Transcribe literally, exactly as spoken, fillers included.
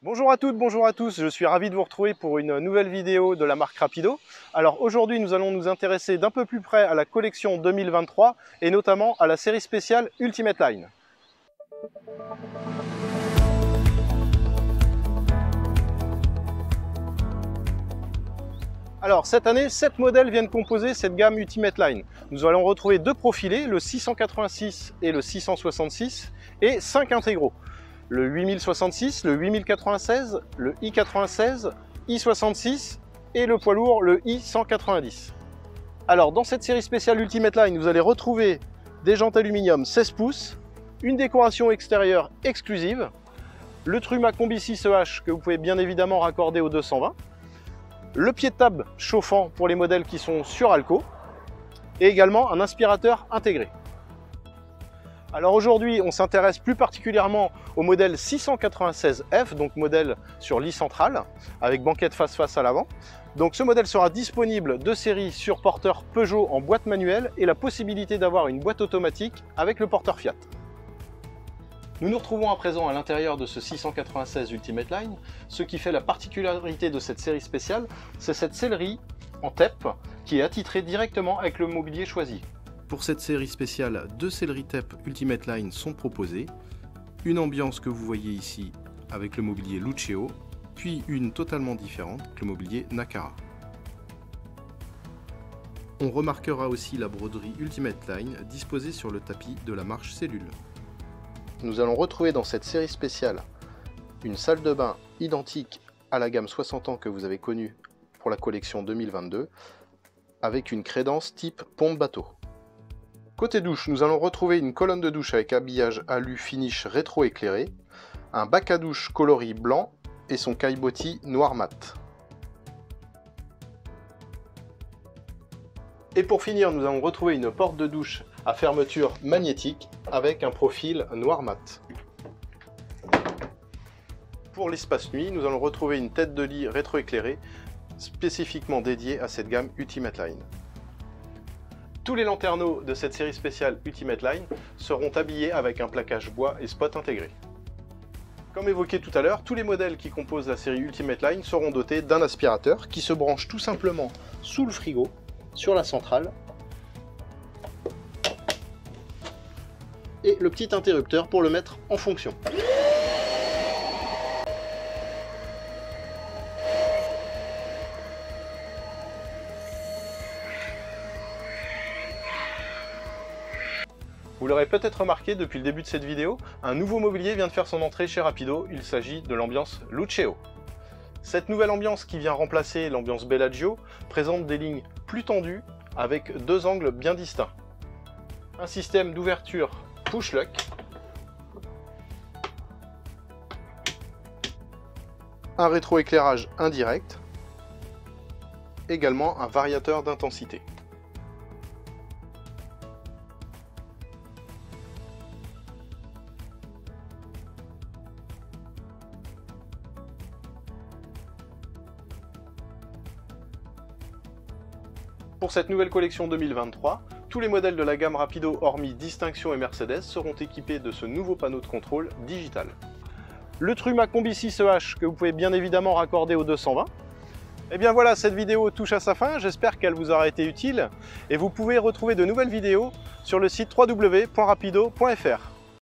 Bonjour à toutes, bonjour à tous, je suis ravi de vous retrouver pour une nouvelle vidéo de la marque Rapido. Alors aujourd'hui nous allons nous intéresser d'un peu plus près à la collection deux mille vingt-trois et notamment à la série spéciale Ultimate Line. Alors cette année, sept modèles viennent composer cette gamme Ultimate Line. Nous allons retrouver deux profilés, le six cent quatre-vingt-six et le six cent soixante-six, et cinq intégraux. Le huit mille soixante-six, le huit mille quatre-vingt-seize, le i quatre-vingt-seize, i soixante-six et le poids lourd, le i cent quatre-vingt-dix. Alors dans cette série spéciale Ultimate Line, vous allez retrouver des jantes aluminium seize pouces, une décoration extérieure exclusive, le Truma Combi six E H que vous pouvez bien évidemment raccorder au deux cent vingt, le pied de table chauffant pour les modèles qui sont sur Alco et également un aspirateur intégré. Alors aujourd'hui, on s'intéresse plus particulièrement au modèle six cent quatre-vingt-seize F, donc modèle sur lit centrale, avec banquette face-face à l'avant. Donc ce modèle sera disponible de série sur porteur Peugeot en boîte manuelle et la possibilité d'avoir une boîte automatique avec le porteur Fiat. Nous nous retrouvons à présent à l'intérieur de ce six cent quatre-vingt-seize Ultimate Line. Ce qui fait la particularité de cette série spéciale, c'est cette sellerie en T E P qui est attitrée directement avec le mobilier choisi. Pour cette série spéciale, deux selleries T E P Ultimate Line sont proposées. Une ambiance que vous voyez ici avec le mobilier Luceo, puis une totalement différente avec le mobilier Nakara. On remarquera aussi la broderie Ultimate Line disposée sur le tapis de la marche Cellule. Nous allons retrouver dans cette série spéciale une salle de bain identique à la gamme soixante ans que vous avez connue pour la collection deux mille vingt-deux, avec une crédence type pompe bateau. Côté douche, nous allons retrouver une colonne de douche avec habillage alu finish rétro-éclairé, un bac à douche coloris blanc et son caillebotis noir mat. Et pour finir, nous allons retrouver une porte de douche à fermeture magnétique avec un profil noir mat. Pour l'espace nuit, nous allons retrouver une tête de lit rétro-éclairée spécifiquement dédiée à cette gamme Ultimate Line. Tous les lanterneaux de cette série spéciale Ultimate Line seront habillés avec un plaquage bois et spot intégré. Comme évoqué tout à l'heure, tous les modèles qui composent la série Ultimate Line seront dotés d'un aspirateur qui se branche tout simplement sous le frigo, sur la centrale, et le petit interrupteur pour le mettre en fonction. Vous l'aurez peut-être remarqué depuis le début de cette vidéo, un nouveau mobilier vient de faire son entrée chez Rapido, il s'agit de l'ambiance Luceo. Cette nouvelle ambiance qui vient remplacer l'ambiance Bellagio présente des lignes plus tendues avec deux angles bien distincts. Un système d'ouverture push-lock, un rétroéclairage indirect, également un variateur d'intensité. Pour cette nouvelle collection deux mille vingt-trois, tous les modèles de la gamme Rapido hormis Distinction et Mercedes seront équipés de ce nouveau panneau de contrôle digital. Le Truma Combi six E H que vous pouvez bien évidemment raccorder au deux cent vingt. Et bien voilà, cette vidéo touche à sa fin, j'espère qu'elle vous aura été utile et vous pouvez retrouver de nouvelles vidéos sur le site w w w point rapido point f r.